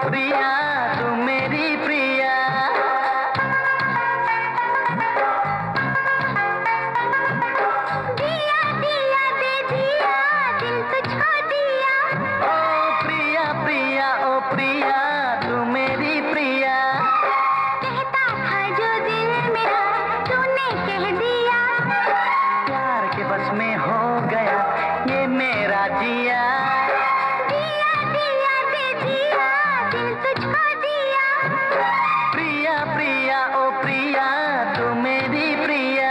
प्रिया तू मेरी प्रिया। दिया दिया दे दिया दिल तुझको दिया। ओ प्रिया प्रिया ओ प्रिया तू मेरी प्रिया। कहता था जो दिल मेरा तूने कह दिया। प्यार के बस में हो गया ये मेरा जिया। दिया दिया दे दिया दिल तुझको दिया। प्रिया प्रिया ओ प्रिया तू मेरी प्रिया।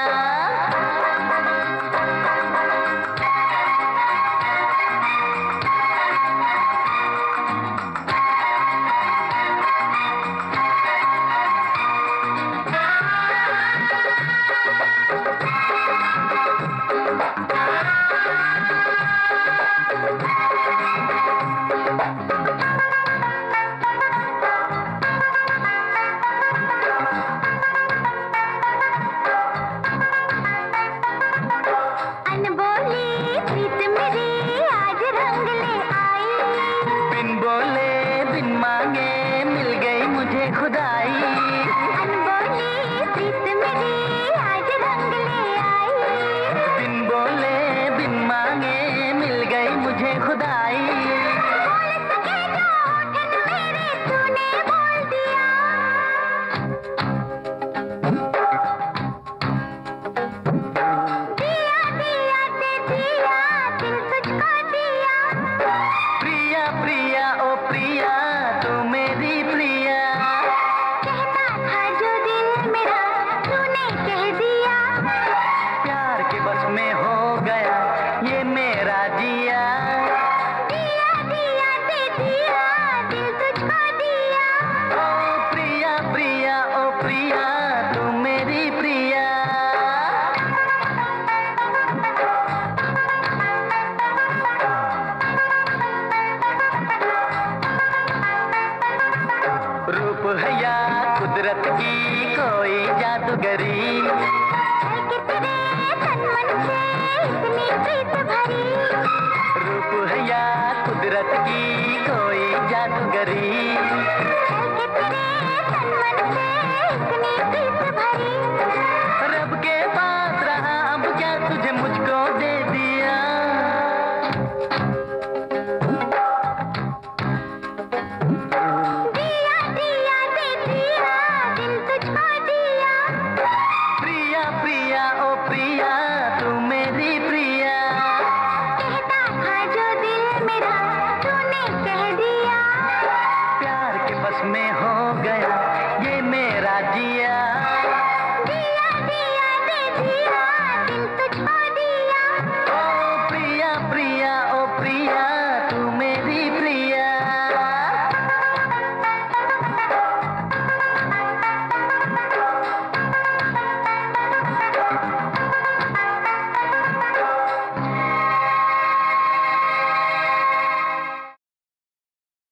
अनबोली प्रीत मेरी आज रंग ले आई। बिन बोले बिन मांगे मिल गई मुझे खुदाई। अनबोली प्रीत मेरी आज रंग ले आई। बिन बोले बिन मांगे मिल गई मुझे खुदाई। बोल सके जो होठन मेरे तूने बोल दिया। दिया दिया दे दिया दिल तुझको दिया। प्रिया प्रिया ओ प्रिया तू मेरी प्रिया। कहता था जो दिल मेरा तूने कह दिया। प्यार के बस में हो गया ये मेरा जिया। दिया दिया दे दिया दिल तुझको दिया। ओ प्रिया प्रिया ओ प्रिया तू मेरी प्रिया। रूप है या कुदरत की कोई जादूगरी। है कि तेरे तन मन से इतनी प्रीत भरी। रूप है या कुदरत की कोई जादूगरी। है कि तेरे तन मन से इतनी प्रीत भरी। रब के पास रहा अब क्या तुझे मुझको दे दिया। दिया दिया दे दिया दिल तुझको दिया। प्रिया प्रिया ओ प्रिया तू मेरी प्रिया। कहता था जो दिल मेरा तूने कह